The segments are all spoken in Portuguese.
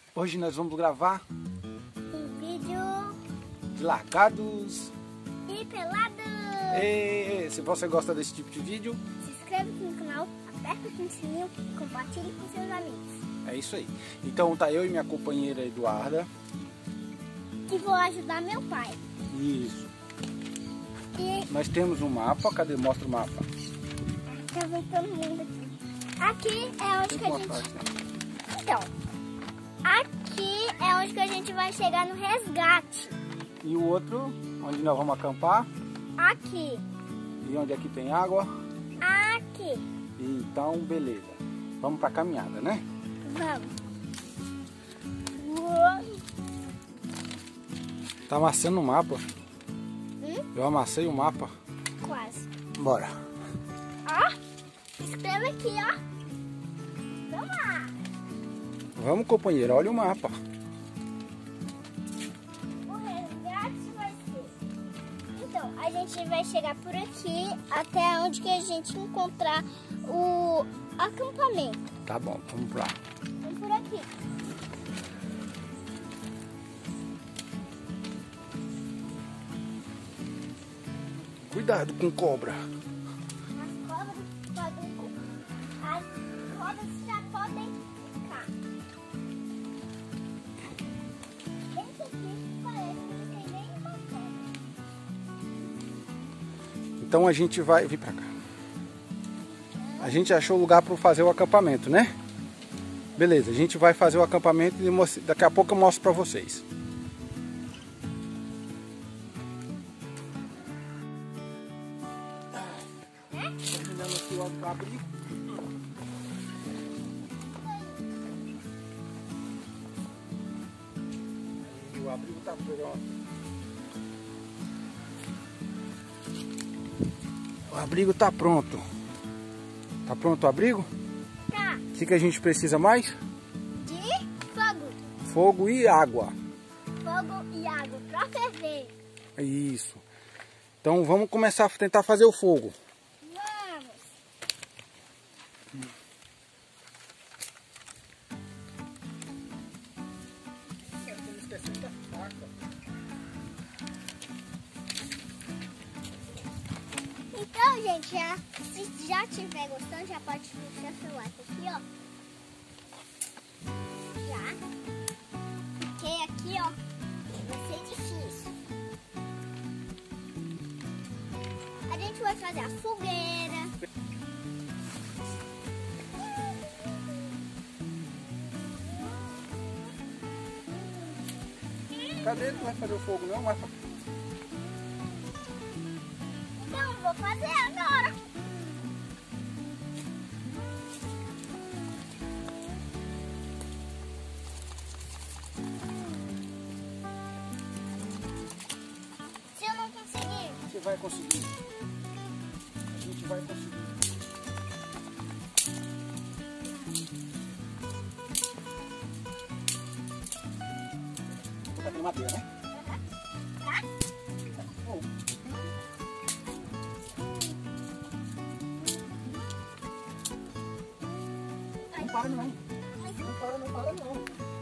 Hoje nós vamos gravar um vídeo de largados e pelados. E se você gosta desse tipo de vídeo, Se inscreve aqui no canal, aperta aqui no sininho e compartilhe com seus amigos. é isso aí. Então tá eu e minha companheira Eduarda. E vou ajudar meu pai. Isso. E Nós temos um mapa. Cadê? Mostra o mapa. tá vendo todo mundo aqui. Aqui é onde que a gente... Então, aqui é onde que a gente vai chegar no resgate. E o outro, onde nós vamos acampar. Aqui. E onde aqui tem água. Aqui. Então, beleza. Vamos pra caminhada, né? Vamos. Tá amassando o mapa. Hum? Eu amassei o mapa. Quase. Bora. Ó, escreve aqui, ó. Vamos lá. Vamos, companheiro. Olha o mapa. O resgate vai ser... Então, a gente vai chegar por aqui até onde que a gente encontrar o acampamento. Tá bom, vamos lá. Vamos por aqui. Cuidado com cobra. As cobras podem... As cobras já podem ficar. Esse aqui parece que não tem nenhuma cobra. Então a gente vai vir pra cá. A gente achou o lugar para fazer o acampamento, né? Beleza, a gente vai fazer o acampamento e daqui a pouco eu mostro para vocês. Terminando aqui o abrigo. E o abrigo tá pronto. O abrigo tá pronto. Tá pronto o abrigo? Tá. O que a gente precisa mais? De fogo. Fogo e água. Fogo e água pra ferver. Isso. Então vamos começar a tentar fazer o fogo. Vamos. Então, gente, se já estiver gostando, já pode deixar seu like aqui, ó. Já. Porque aqui, ó, vai ser difícil. A gente vai fazer a fogueira. Cadê? Não vai fazer o fogo não? Mas... Então, vou fazer agora. Se eu não conseguir, Você vai conseguir. A gente vai conseguir. Vou botar madeira, né? tá? Fogo. Não para não. Não para, não para não.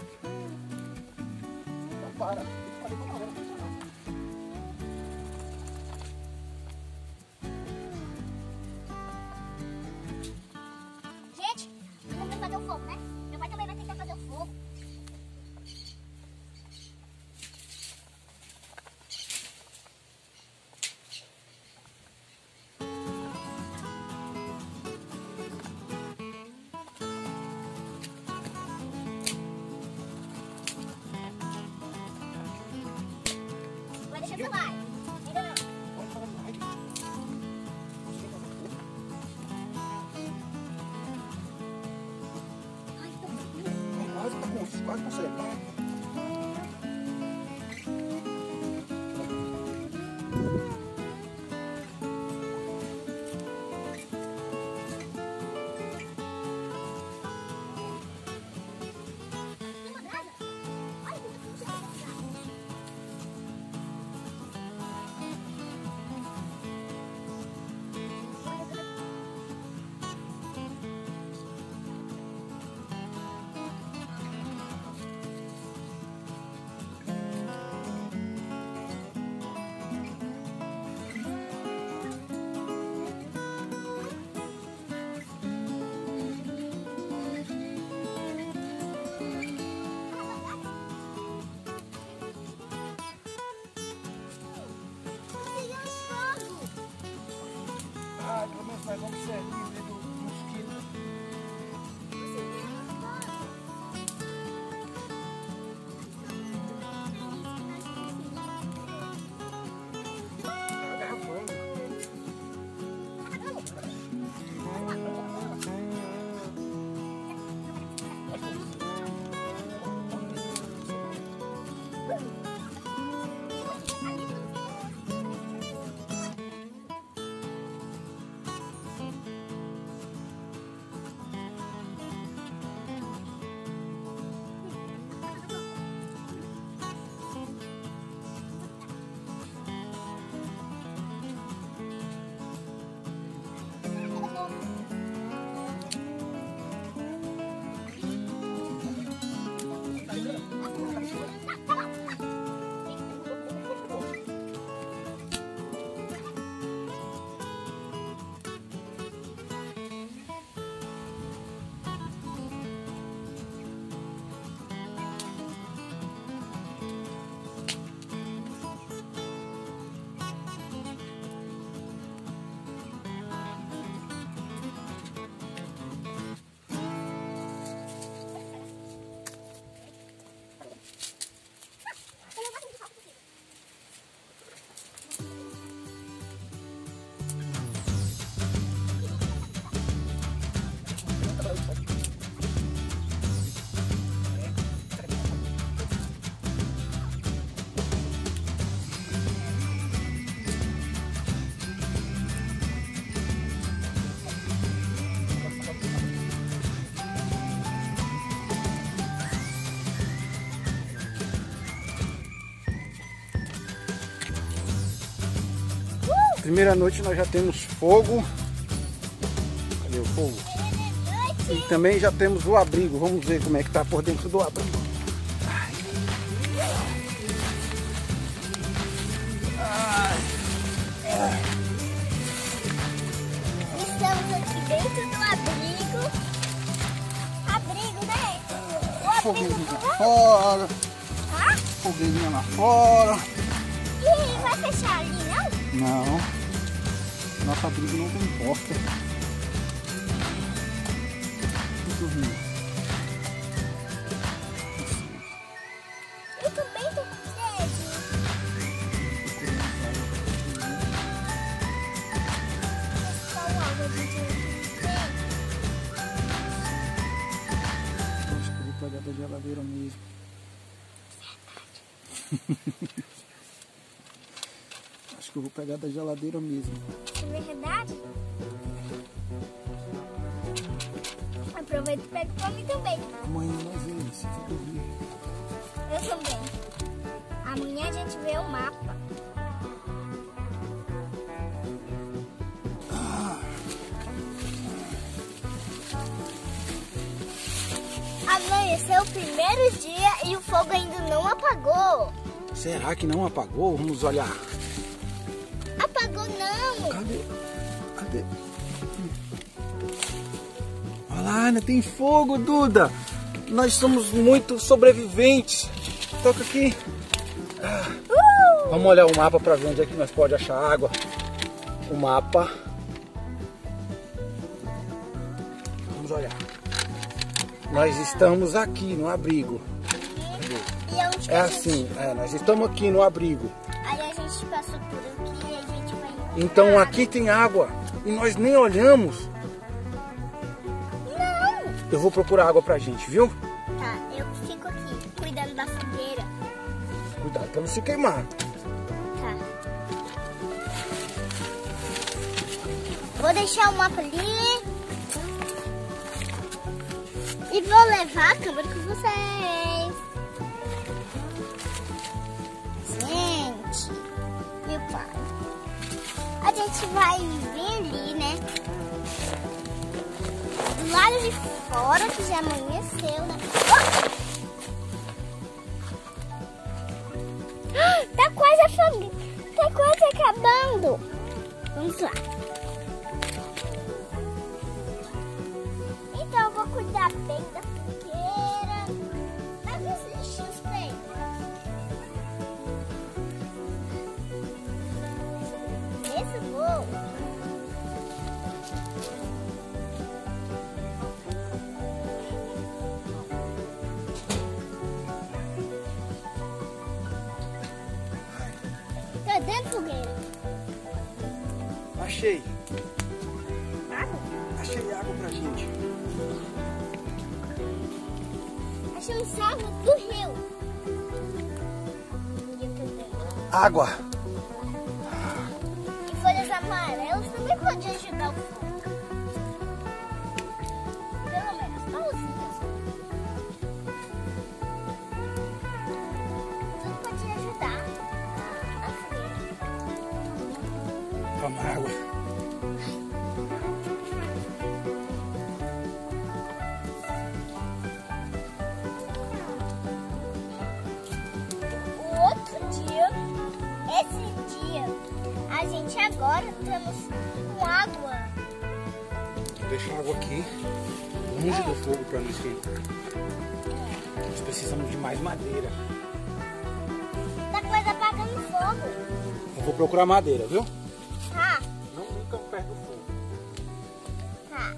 Não para. Tem que fazer com a hora. Gente, eu vou fazer o fogo, né? Meu pai também vai tentar fazer o fogo. Vai deixar seu like. Ainda não. Vamos fazer o like. Ai, tô com Quase consegue. uma brasa. Olha que eu tô primeira noite nós já temos fogo. Cadê o fogo? E também já temos o abrigo. Vamos ver como é que tá por dentro do abrigo. Estamos aqui dentro do abrigo. Abrigo, né? O abrigo Fogueirinha lá fora. Hã? Fogueirinha lá fora. E vai fechar ali, não? Não. Nosso abrigo não tem porta. Eu também tô com sede. Qual água a gente tem? Acho que eu vou pegar da geladeira mesmo. Acho que eu vou pegar da geladeira mesmo. É verdade? Aproveita e pega pra mim também. Amanhã nós vemos, se for dormir. Eu também. Amanhã a gente vê o mapa. Amanheceu o primeiro dia e o fogo ainda não apagou. Será que não apagou? Vamos olhar. Apagou não. Cadê? Cadê? Olha lá, ainda tem fogo, Duda. Nós somos muito sobreviventes. Toca aqui. Vamos olhar o mapa para ver onde é que nós podemos achar água. O mapa. Vamos olhar. Nós estamos aqui no abrigo. E aonde que É a gente- assim, nós estamos aqui no abrigo. Aí a gente passou por aqui e a gente vai... Então aqui tem água e nós nem olhamos. Não! Eu vou procurar água pra gente, viu? Tá, eu fico aqui, cuidando da fogueira. Cuidado pra não se queimar. Tá. Vou deixar o mapa ali. E vou levar a câmera com vocês. Gente, meu pai. A gente vai vir ali, né? Do lado de fora, que já amanheceu, né? Oh! Tá quase afogando. Tá quase acabando. Vamos lá. Então eu vou cuidar bem da fogueira. Leva os lixinhos pra ele. Esse voo. Tá dentro, fogueira? Achei. Água? Achei água pra gente. Achamos água do rio. Água. E folhas amarelas também podem ajudar o fogo. Pelo menos pauzinhas. Tudo pode ajudar a fogueira. Toma água. O outro dia, esse dia, a gente agora estamos com água. Vou deixar a água aqui, longe do fogo para não esquentar. Nós precisamos de mais madeira. Tá quase apagando fogo. Eu vou procurar madeira, viu? Tá, Não fica perto do fogo. tá.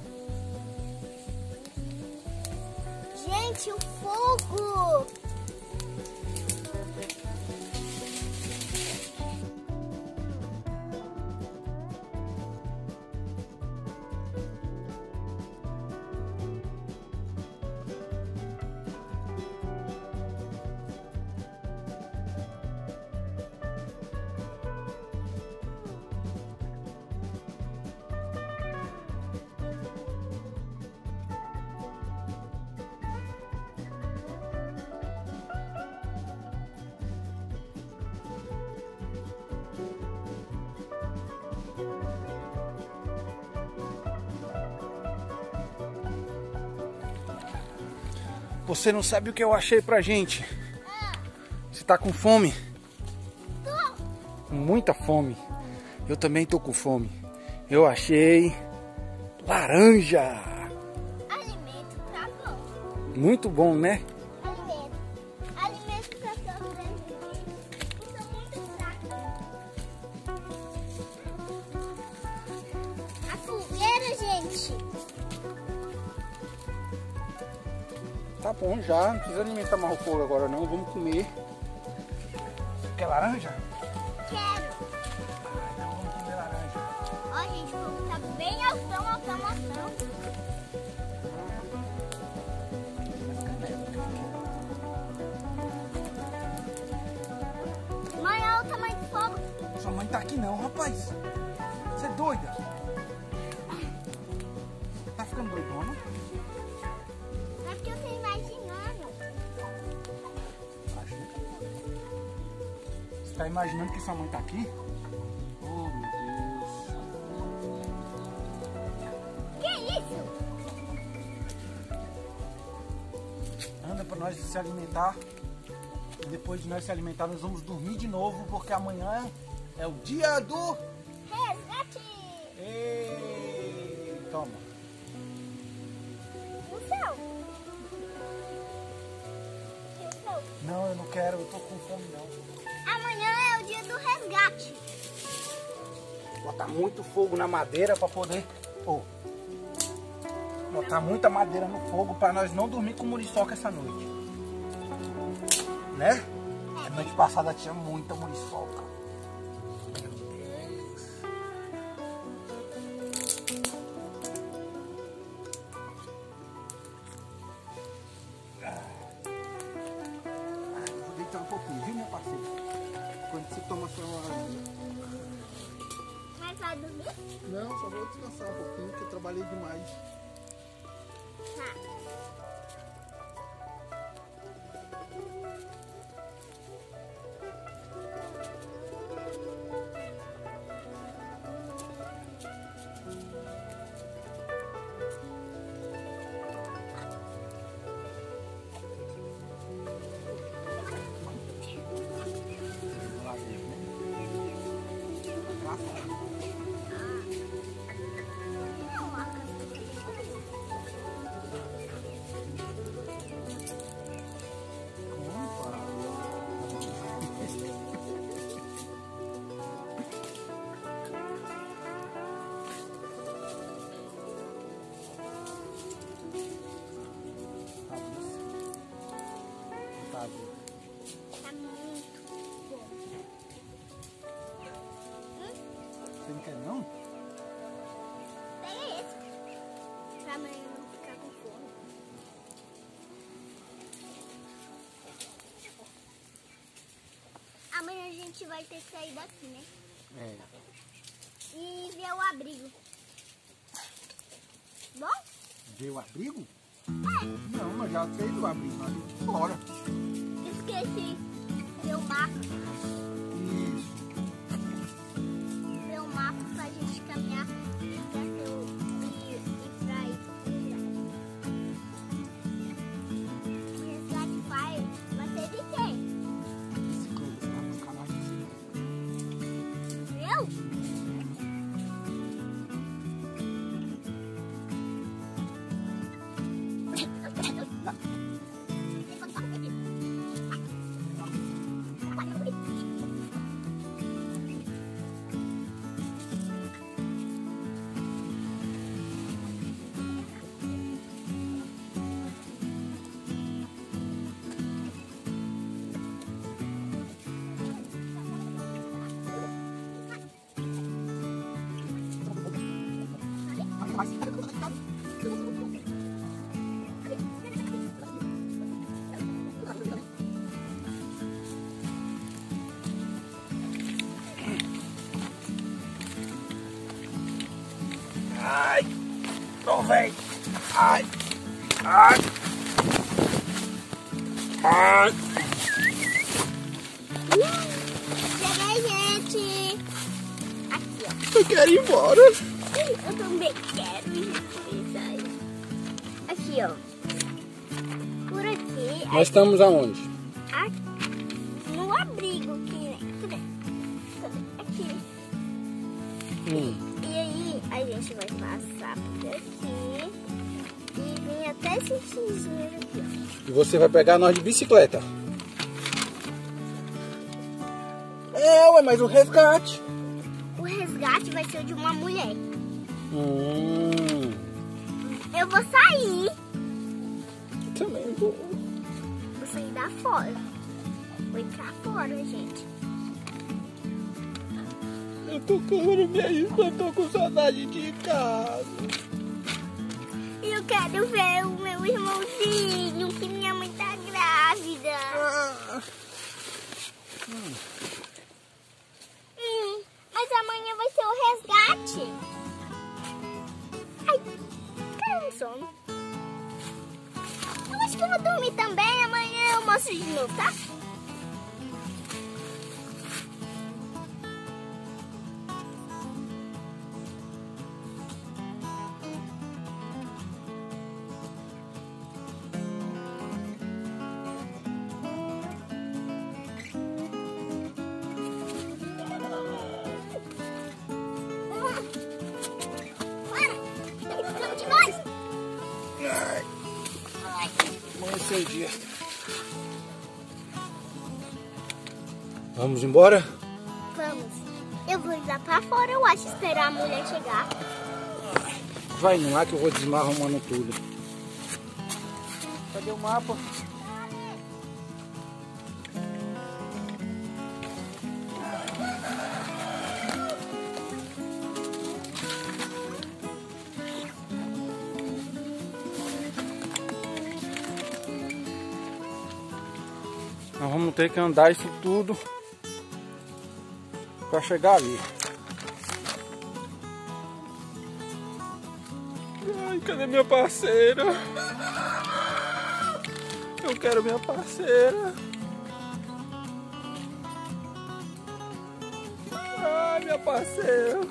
Gente, o fogo! Você não sabe o que eu achei pra gente. Você tá com fome? Com muita fome. Eu também tô com fome. Eu achei laranja. Alimento pra bom. Muito bom, né? Alimento pra sobreviver. Sou muito fraca. A fogueira, gente. Tá bom já, não precisa alimentar mais o fogo agora não, vamos comer. Quer laranja? Quero. Então vamos comer laranja. Ó, gente, o fogo tá bem altão. Mãe, olha o tamanho do fogo. Sua mãe tá aqui não, rapaz. Você é doida? Tá ficando doidona? É porque eu tô imaginando. Você tá imaginando que sua mãe tá aqui? Oh, meu Deus. Que isso? Anda pra nós se alimentar. E depois de nós se alimentar, nós vamos dormir de novo, porque amanhã é o dia do... Resgate. Ei, toma. O seu. E o seu? Não, eu não quero, eu tô com fome não. Amanhã é o dia do resgate. Botar muito fogo na madeira pra poder... Oh. Botar muita madeira no fogo pra nós não dormir com muriçoca essa noite. Né? A noite passada tinha muita muriçoca. Meu Deus. Vou deitar um pouquinho, viu, meu parceiro? Quando você toma sua laranja. Mas vai dormir? Não, só vou descansar um pouquinho, porque eu trabalhei demais. Tá. Tá muito bom. Você não quer não? Pega esse. Pra amanhã não ficar com fome. Amanhã a gente vai ter que sair daqui, né? É. E ver o abrigo. Bom? Ver o abrigo? Não, mas já fez o abrigo ali. Bora. Esqueci. Ver o mapa. Isso. Ver o mapa pra gente caminhar pra ter o... e pra ir pro resgate. O resgate vai ser de quem? Bicicleta, você vai buscar mais bicicleta. Eu? Ai, não vem. Ai, ai, ai. Cheguei, gente. Aqui, ó. Eu quero ir embora. Eu também quero ir. Aqui, ó. por aqui. Nós estamos aonde? Aqui, no abrigo aqui, né? Cadê? Aqui. E aí a gente vai passar por aqui e vir até esse xizinho aqui, ó. E você vai pegar nós de bicicleta. Ué, mas o resgate. O resgate vai ser de uma mulher. Hum. Eu vou sair. Também vou. Vou sair da fora. Vou entrar fora, gente. Eu tô querendo ver isso, eu tô com saudade de casa. Eu quero ver o meu irmãozinho, que minha mãe tá grávida. Mas amanhã vai ser o resgate. Ai, caiu no sono. Eu acho que eu vou dormir também. Amanhã eu mostro de novo, tá? Amanheceu o dia. Vamos embora? Vamos. Eu vou ir lá pra fora, eu acho, esperar a mulher chegar. Vai indo lá que eu vou desmarromando tudo. Cadê o mapa? Nós vamos ter que andar isso tudo para chegar ali. Ai, cadê minha parceira? Eu quero minha parceira. Ai, minha parceira.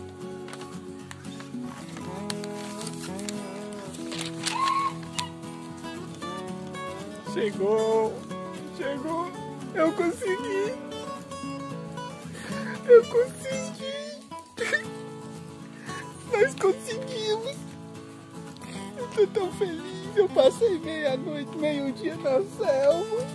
Chegou. Chegou, eu consegui, nós conseguimos, eu tô tão feliz, eu passei meia-noite, meio-dia na selva.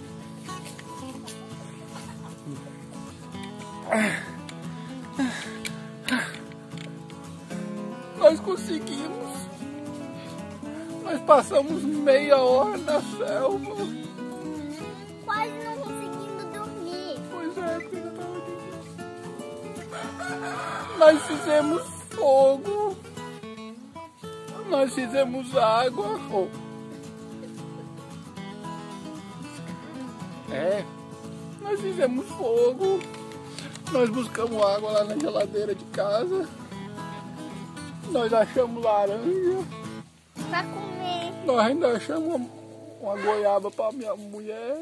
Nós conseguimos, nós passamos meia hora na selva. Quase não conseguindo dormir. Pois é, porque eu tava dormindo. Nós fizemos fogo. Nós fizemos água. Nós fizemos fogo. Nós buscamos água lá na geladeira de casa. Nós achamos laranja. Pra comer. Nós ainda achamos uma goiaba pra minha mulher.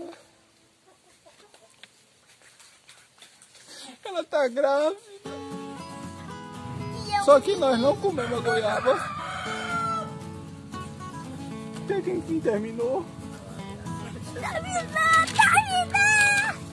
Ela tá grávida. Só que nós não comemos a goiaba. Até que enfim terminou. Terminou!